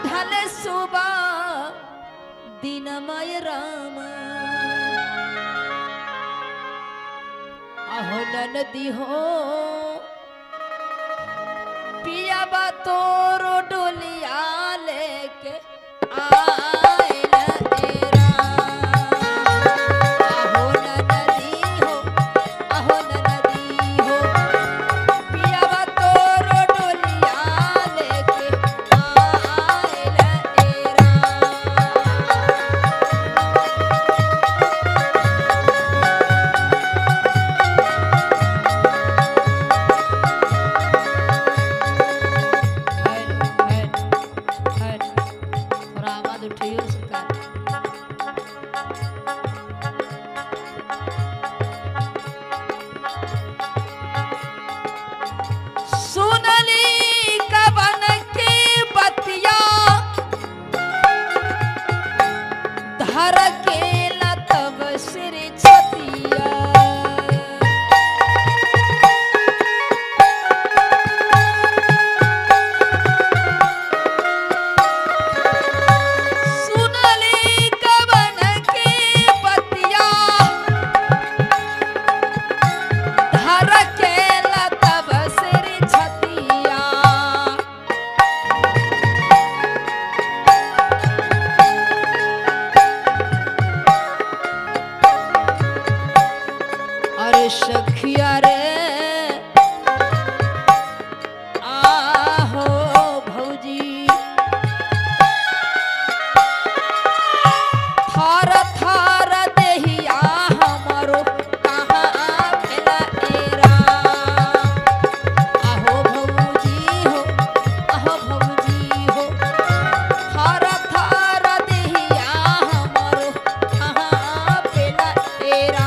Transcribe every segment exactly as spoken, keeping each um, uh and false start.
चढ़ल सुबह दिनमय राम अहो ननदी हो पिया बा तोरो डोलिया लेके आइल तेरा अहो ननदी हो अहो ननदी हो पिया बा तोरो डोलिया लेके आइल तेरा सुनली कवन की बतिया धर के लतब सिर छतिया सुनली कवन की बतिया धर के लतब सिर छतिया अरे सखिया रे आहो भौजी थार थार देहिया हमरो कहाँ भेला एरा आहो भौजी हो आहो भौजी हो थार थार देहिया हमरो कहाँ भेला एरा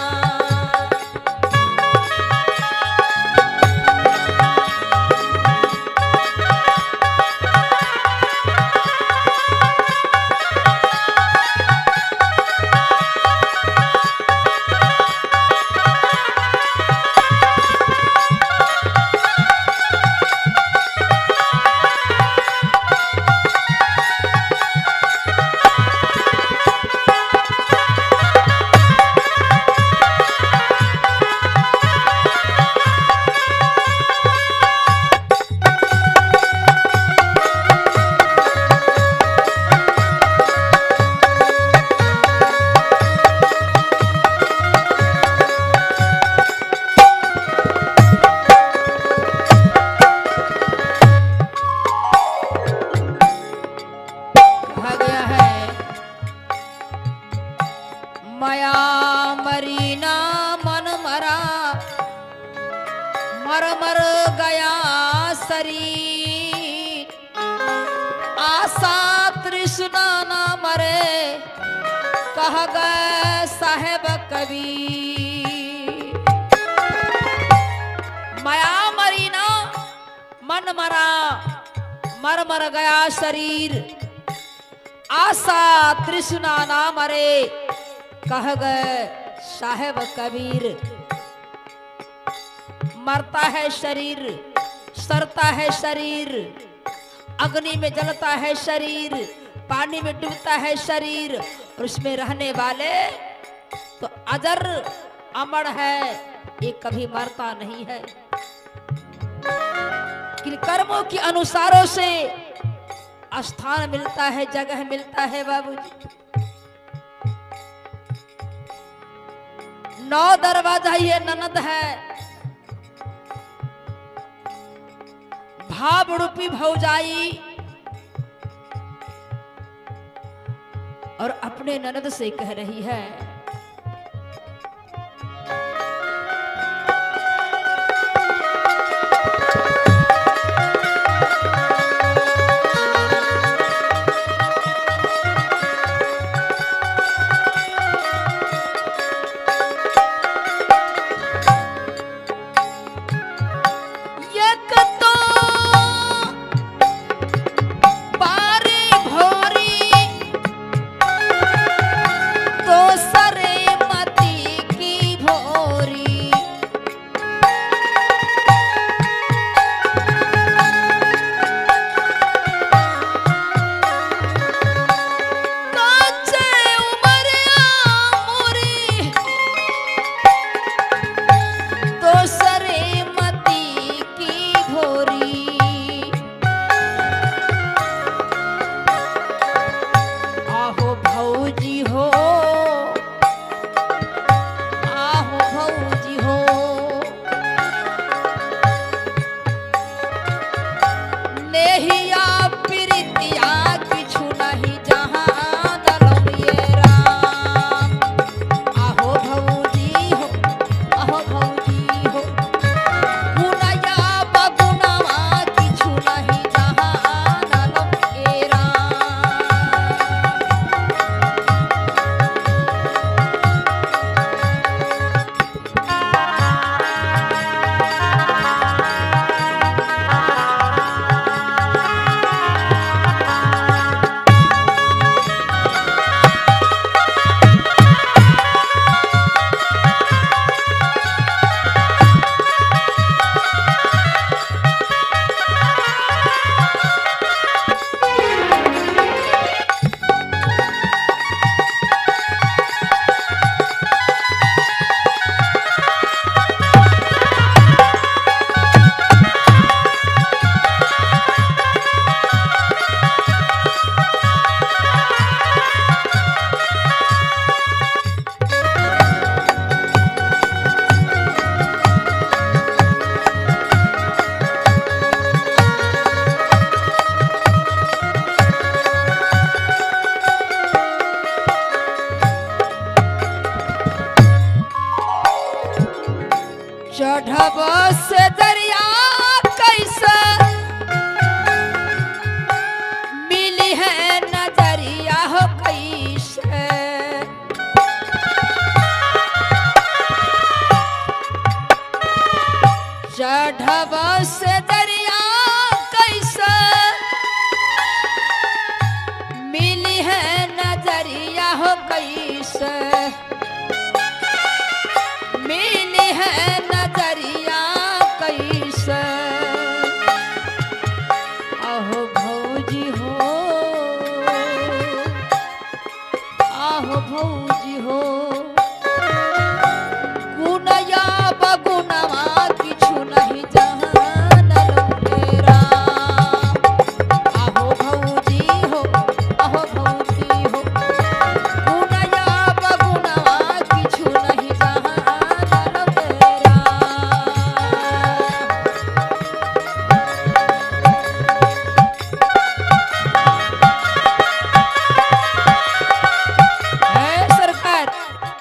कहा गया है माया मरीना मन मरा मर मर गया शरीर आशा तृष्णा न मरे कह गए साहेब कबीर माया मरीना मन मरा मर मर गया शरीर आशा तृष्णा ना मरे कह गए साहेब कबीर मरता है शरीर सड़ता है शरीर अग्नि में जलता है शरीर पानी में डूबता है शरीर और उसमें रहने वाले तो अजर अमर है ये कभी मरता नहीं है कि कर्मों के अनुसारों से स्थान मिलता है जगह मिलता है बाबूजी नौ दरवाजा ये ननद है भाव रूपी भौजाई और अपने ननद से कह रही है तो चढ़ब से दरिया कैसे मिली है नजरिया हो कैसे चढ़ब से दरिया कैसे मिली है नजरिया हो कैसे मिली है नजरिया कैसे आहो भौजी हो आहो भौजी हो गुनया बगुनवा किछु नहीं जानल मेरा आहो भौजी हो आहो भौजी हो गुनया बगुनवा किछु नहीं जानल मेरा है सरकार।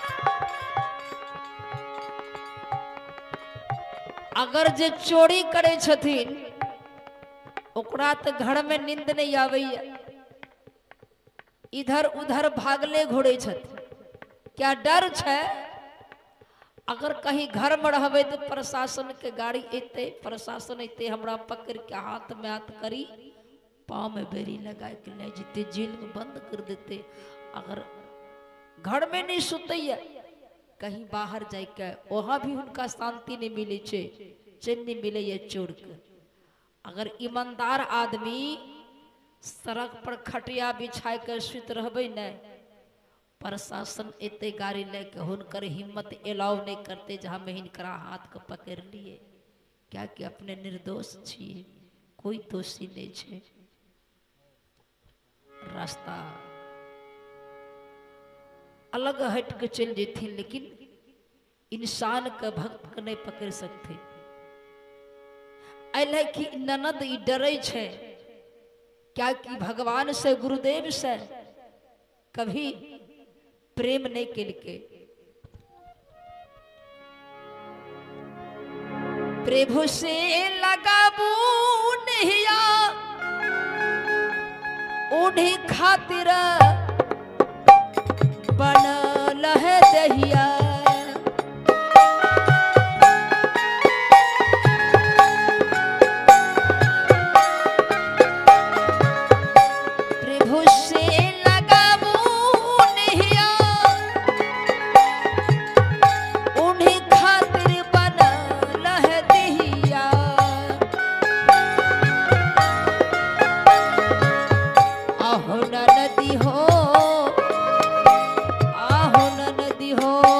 अगर जे चोरी करे छथिन ओकरा तो घर में नींद नहीं आवेया, इधर उधर भागले घोड़े छथिन। क्या डर छे? अगर कहीं घर में रहबे तो प्रशासन के गाड़ी एते, प्रशासन एते हमरा पकड़ के हाथ में हाथ करी पाँव में बेरी लगा के ले जीते, जेल में बंद कर देते। अगर घर में नहीं सुतैया कहीं बाहर जाके वहां भी उनका शांति नहीं मिले छे, चैन नहीं मिले ये चोर के। अगर ईमानदार आदमी सड़क पर खटिया बिछा के सुत रहबे न, प्रशासन एते गाड़ी लेके हुनकर हिम्मत एलाउ नहीं करते जहाँ में हिनकरा हाथ को पकड़ लिए। क्या कि अपने निर्दोष छिए, कोई दोषी नहीं छे। रास्ता अलग हट के चल जेते, लेकिन इंसान के भक्त के नहीं पकड़ सकते। अल कि ननद ई डरे छे, क्या कि भगवान से गुरुदेव से कभी प्रेम नहीं केल के। प्रभु से लगाबू नहिया उन्हीं खातिर बनल है दहिया। प्रभु से लगाबू नहिया उन्हीं खातिर बनल है दहिया। आहो नदी हो आहो नदी हो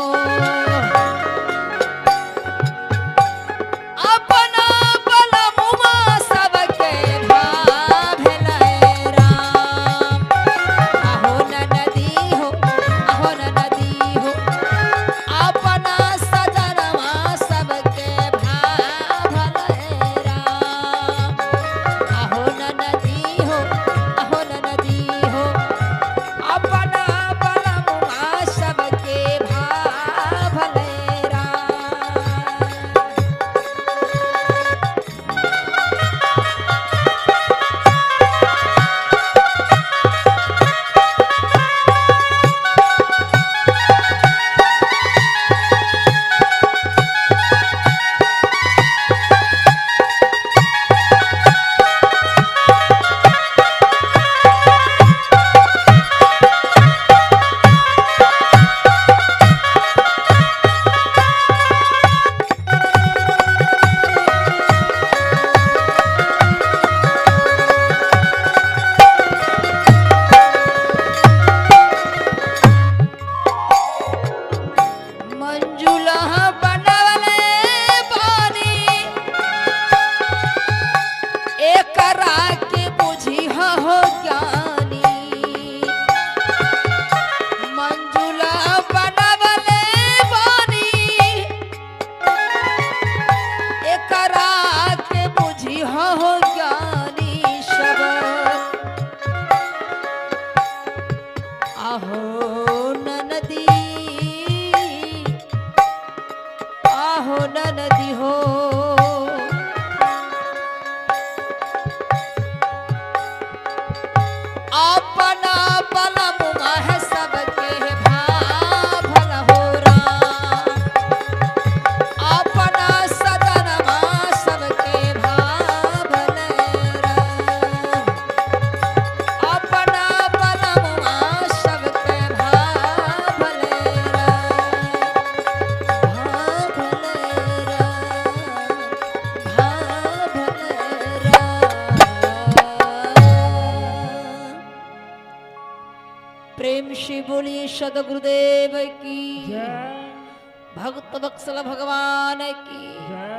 हो नदी हो। अपना बलमुआ है सबके भाभल हो राम। अपना सदनमा सबके भाभल राम। अपना बलमुआ सबके भाभल राम। भाभल राम। प्रेम से बोलिए सदगुरुदेव की, भक्त वत्सल भगवान की।